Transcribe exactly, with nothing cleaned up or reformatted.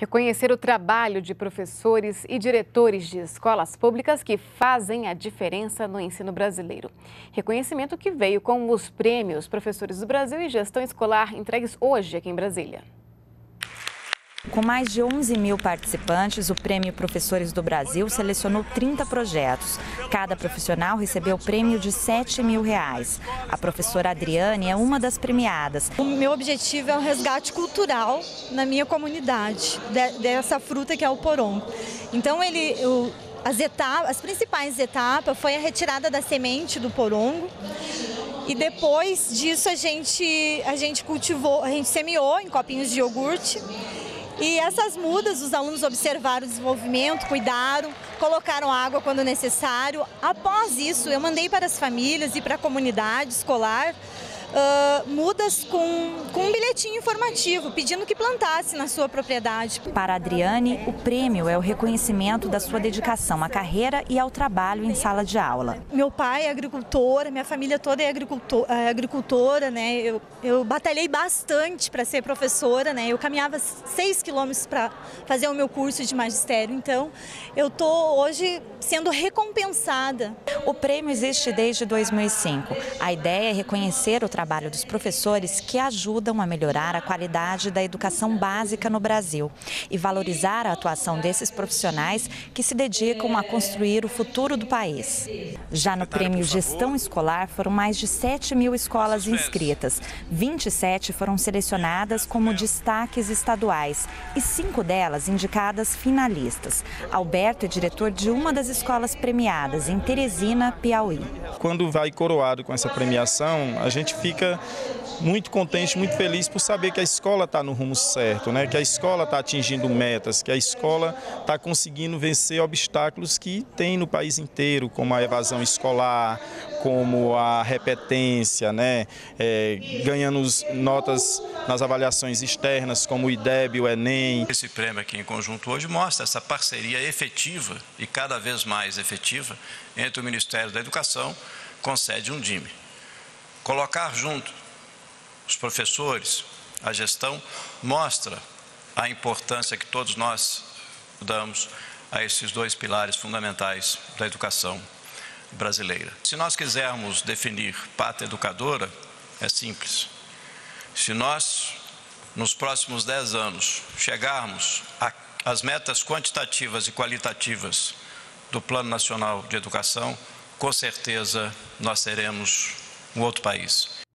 Reconhecer o trabalho de professores e diretores de escolas públicas que fazem a diferença no ensino brasileiro. Reconhecimento que veio com os prêmios Professores do Brasil e Gestão Escolar entregues hoje aqui em Brasília. Com mais de onze mil participantes, o Prêmio Professores do Brasil selecionou trinta projetos. Cada profissional recebeu o prêmio de sete mil reais. A professora Adriane é uma das premiadas. O meu objetivo é o resgate cultural na minha comunidade, dessa fruta que é o porongo. Então, ele, eu, as, etapas, as principais etapas foi a retirada da semente do porongo. E depois disso a gente, a gente cultivou, a gente semeou em copinhos de iogurte. E essas mudas, os alunos observaram o desenvolvimento, cuidaram, colocaram água quando necessário. Após isso, eu mandei para as famílias e para a comunidade escolar uh, mudas com, com um bilhetinho informativo, pedindo que plantasse na sua propriedade. Para a Adriane, o prêmio é o reconhecimento da sua dedicação à carreira e ao trabalho em sala de aula. Meu pai é agricultor, minha família toda é agricultor, é agricultora, né? Eu, eu batalhei bastante para ser professora, né? Eu caminhava seis quilômetros para fazer o meu curso de magistério, então eu estou hoje sendo recompensada. O prêmio existe desde dois mil e cinco. A ideia é reconhecer o trabalho dos professores que ajudam a melhorar a qualidade da educação básica no Brasil e valorizar a atuação desses profissionais que se dedicam a construir o futuro do país. Já no Prêmio Gestão Escolar foram mais de sete mil escolas inscritas. vinte e sete foram selecionadas como destaques estaduais e cinco delas indicadas finalistas. Alberto é diretor de uma das escolas premiadas, em Teresina, Piauí. Quando vai coroado com essa premiação, a gente fica muito contente, muito feliz por saber que a escola está no rumo certo, né? Que a escola está atingindo metas, que a escola está conseguindo vencer obstáculos que tem no país inteiro, como a evasão escolar, como a repetência, né? É, ganhando notas nas avaliações externas, como o I D E B, o Enem. Esse prêmio aqui em conjunto hoje mostra essa parceria efetiva e cada vez mais efetiva entre o Ministério da Educação com sede Undime. Colocar junto os professores, a gestão, mostra a importância que todos nós damos a esses dois pilares fundamentais da educação brasileira. Se nós quisermos definir pátria educadora, é simples. Se nós, nos próximos dez anos, chegarmos às metas quantitativas e qualitativas do Plano Nacional de Educação, com certeza nós seremos um outro país.